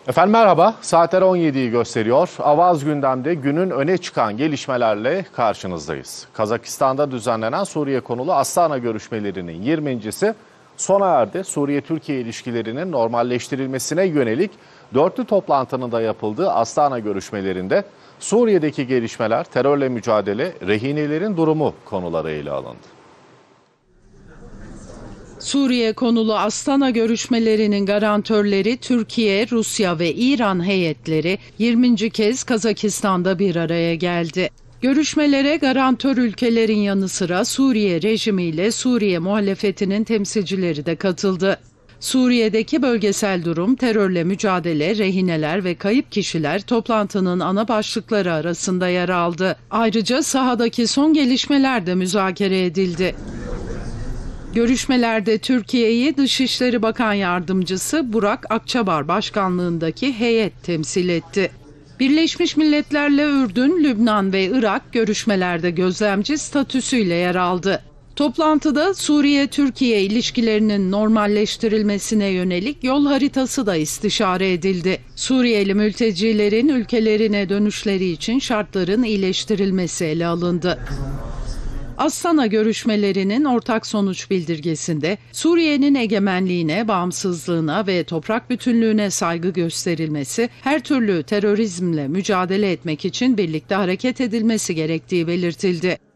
Efendim merhaba, saatler 17'yi gösteriyor. Avaz gündemde günün öne çıkan gelişmelerle karşınızdayız. Kazakistan'da düzenlenen Suriye konulu Astana görüşmelerinin 20.si sona erdi. Suriye-Türkiye ilişkilerinin normalleştirilmesine yönelik dörtlü toplantının da yapıldığı Astana görüşmelerinde Suriye'deki gelişmeler, terörle mücadele, rehinelerin durumu konuları ele alındı. Suriye konulu Astana görüşmelerinin garantörleri Türkiye, Rusya ve İran heyetleri 20. kez Kazakistan'da bir araya geldi. Görüşmelere garantör ülkelerin yanı sıra Suriye rejimiyle Suriye muhalefetinin temsilcileri de katıldı. Suriye'deki bölgesel durum, terörle mücadele, rehineler ve kayıp kişiler toplantının ana başlıkları arasında yer aldı. Ayrıca sahadaki son gelişmeler de müzakere edildi. Görüşmelerde Türkiye'yi Dışişleri Bakan Yardımcısı Burak Akçabar başkanlığındaki heyet temsil etti. Birleşmiş Milletler'le Ürdün, Lübnan ve Irak görüşmelerde gözlemci statüsüyle yer aldı. Toplantıda Suriye-Türkiye ilişkilerinin normalleştirilmesine yönelik yol haritası da istişare edildi. Suriyeli mültecilerin ülkelerine dönüşleri için şartların iyileştirilmesi ele alındı. Astana görüşmelerinin ortak sonuç bildirgesinde Suriye'nin egemenliğine, bağımsızlığına ve toprak bütünlüğüne saygı gösterilmesi, her türlü terörizmle mücadele etmek için birlikte hareket edilmesi gerektiği belirtildi.